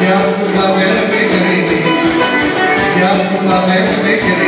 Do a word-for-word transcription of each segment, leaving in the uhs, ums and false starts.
Γεια σου μαμέ μικρή, γεια σου μαμέ μικρή.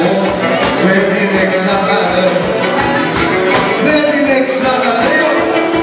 Δεν την ξαναλέω, δεν την ξαναλέω.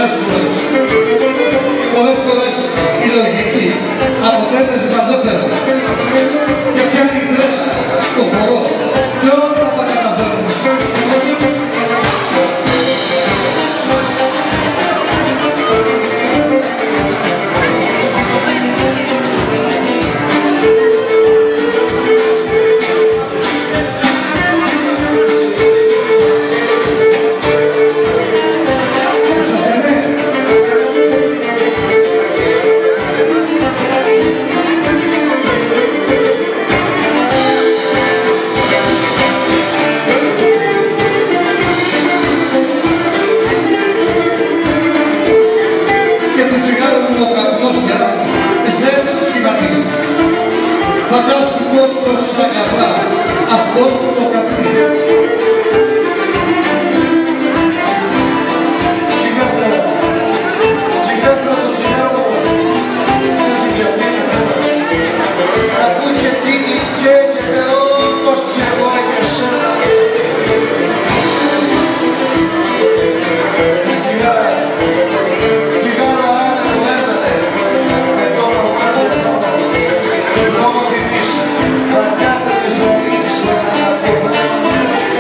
πολλές φορές. Πολλές φορές η λογική αποτέλεσε παντότερα και πιάνει τρέλα στο χορό και όλα τα καταφέρνουν. Φαντάσου πόσο σ' αγαπά αυτός που το καπνίζει. Τσιγάφτρα, τσιγάφτρα το τσιγάρο μου, έτσι κι αυτή είναι πέρα. Αφού και τίνει καίγεται όπως κι εγώ και σένα. Τσιγάρα, τσιγάρα άντε που έσανε, με το προμάτια μόνο. Λόγω τιμής θα κάθεται ζωή σε ένα κομμάτι.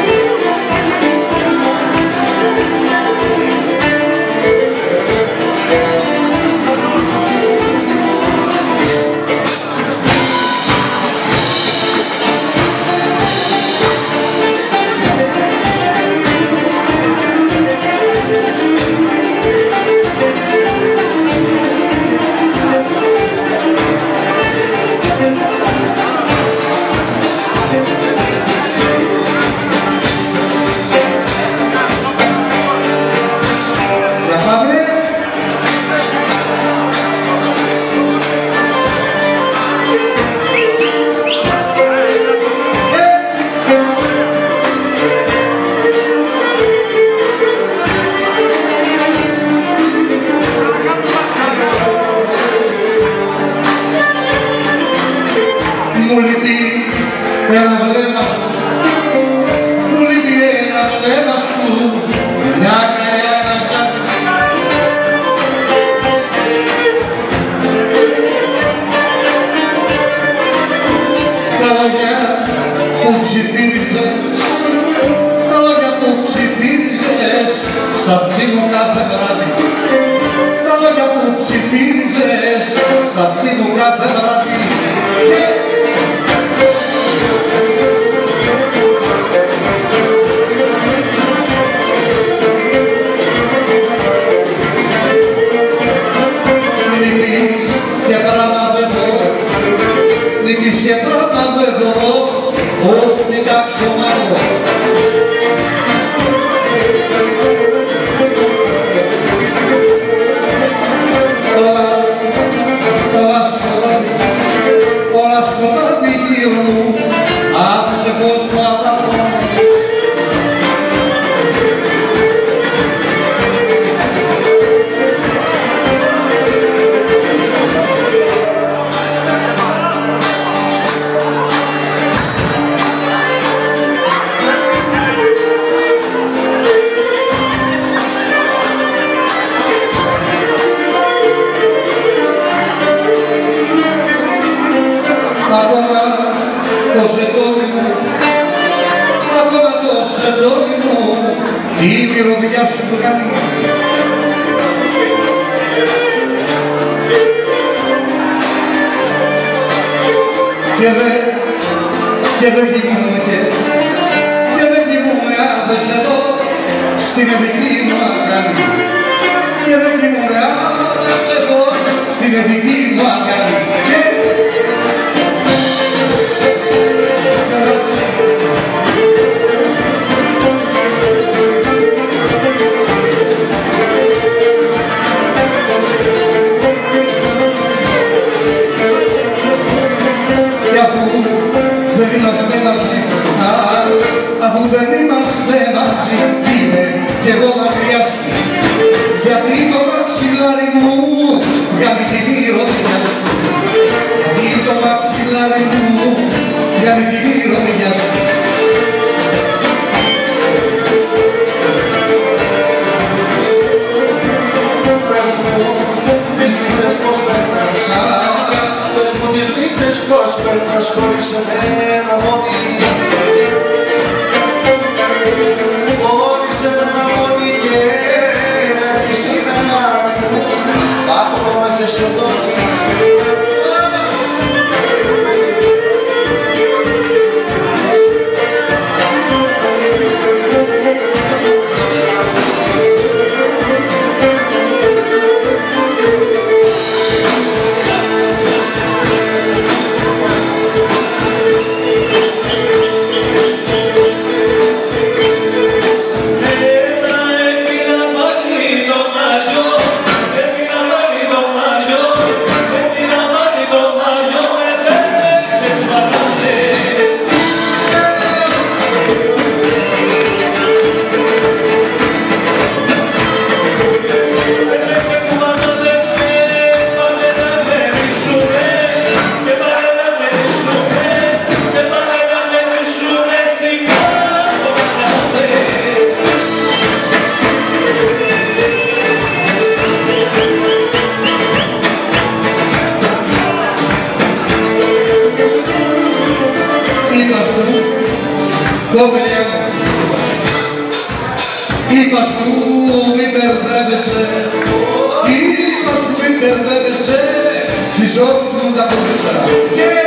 Μου λείπει ένα βλέμμα σου, μου λείπει ένα βλέμμα σου, μια αγκαλιά, ένα χάδι. Τα λόγια που ψιθύριζες, τα λόγια που ψιθύριζες στα αυτή μου κάθε βράδυ. Τα λόγια που ψιθύριζες στα αυτή μου κάθε βράδυ. Λείπεις και πράγμα δεν δω, όπου κοιτάξω μάλλον. Όλα, όλα σκοτάδι, όλα σκοτάδι γύρω μου, άφησε φως μου αδάπτω. Ακόμα το σεντόνι μου, ακόμα το σεντόνι μου, η μυρωδιά σου βγάλει. Και δε, και δεν κοιμούμαι και, και δεν κοιμούμαι άδες εδώ, στην ειδική μου αγκαλή. Και δεν κοιμούμαι άδες εδώ, στην ειδική μου αγκαλή. Δεν είμαστε μαζί, αφού δεν είμαστε μαζί, είμαι κι εγώ μακριά σου, γιατί το μαξιλάρι μου βγάλει τη μυρωδιά σου. νύχτες πως περνάς χωρίς εμένα μόνη. Χωρίς εμένα μόνη και να έχεις την αγάπη μου ακόμα και σε δόνη. Κόβελια μου, είπα σου μη μπερδεύεσαι, είπα σου μη μπερδεύεσαι, στις όποιους μου τα κρούσα.